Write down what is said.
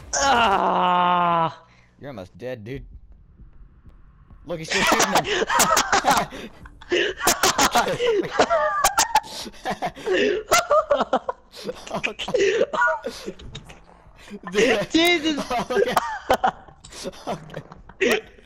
Ah! You're almost dead, dude. Look, he's still shooting him. Okay. Dude. Jesus! Okay. Okay.